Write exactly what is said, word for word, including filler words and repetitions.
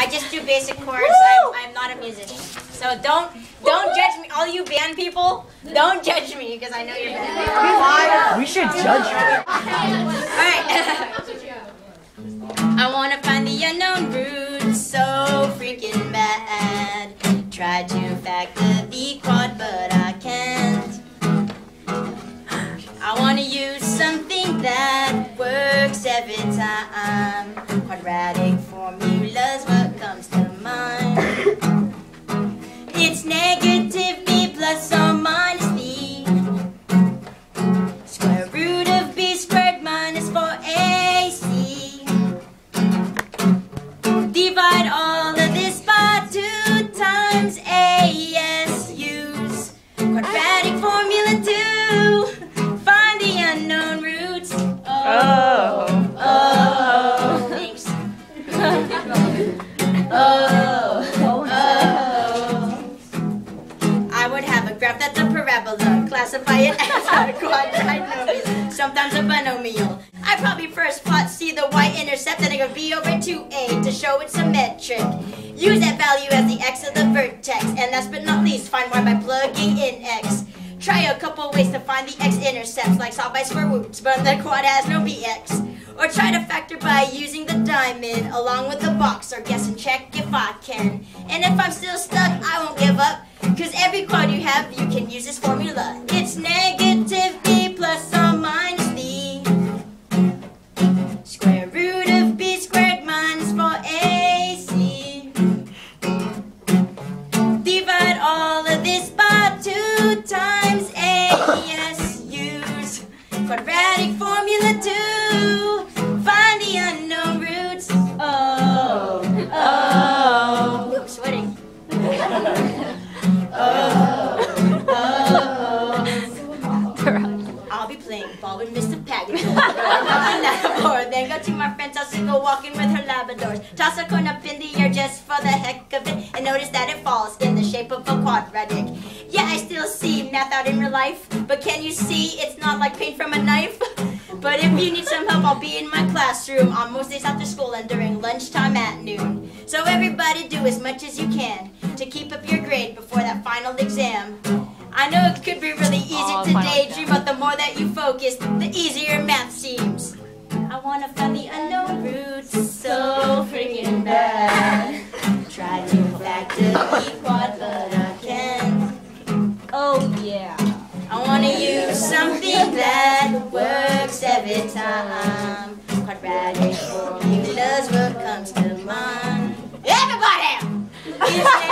I just do basic chords. I'm, I'm not a musician. So don't don't judge me. All you band people, don't judge me because I know you're band. We should judge her. Alright. I want to find the unknown roots, so freaking bad. Try to factor the quad, but I can't. I want to use something that works every time. Quadratic formula's what comes to mind. It's negative b plus or minus b. Square root of b squared minus four a c. Divide all of this by two times a s. Use quadratic formula to find the unknown roots. Oh, oh, oh. Thanks. Oh, oh. I would have a graph that's a parabola. Classify it as a quadrinomial. Sometimes a binomial. I probably first plot C the y-intercept, then I go b over two a to show it's symmetric. Use that value as the x of the vertex, and last but not least, find y by plugging in x. Try a couple ways to find the x-intercepts, like solve by square roots, but the quad has no bx. Or try to factor by using the diamond, along with the box, or guess and check if I can. And if I'm still stuck, I won't give up, cause every quad you have, you can use this formula. It's negative b plus or minus b. Square root of b squared minus four a c. Divide all of this by two times a s. Use quadratic formula to find the unknown roots. Oh, oh. Oops, sweating. Oh, oh. I'll be playing ball with Mister Package. Then go to my friend's house and go walking with her Labradors. Toss a coin up in the air just for the heck of it, and notice that it falls in the shape of a quadratic. Yeah, I still see math out in real life, but can you see it's not like paint from a knife? But if you need some help, I'll be in my classroom on most days after school and during lunchtime at noon. So everybody do as much as you can to keep up your grade before that final exam. I know it could be really easy oh, to daydream, but the more that you focus, the easier math seems. I want to find the unknown roots, so freaking bad. Try to factor the quad, but I can't. Oh yeah. I want to use something that works every time. Quadratic formulas, what comes to mind? Everybody!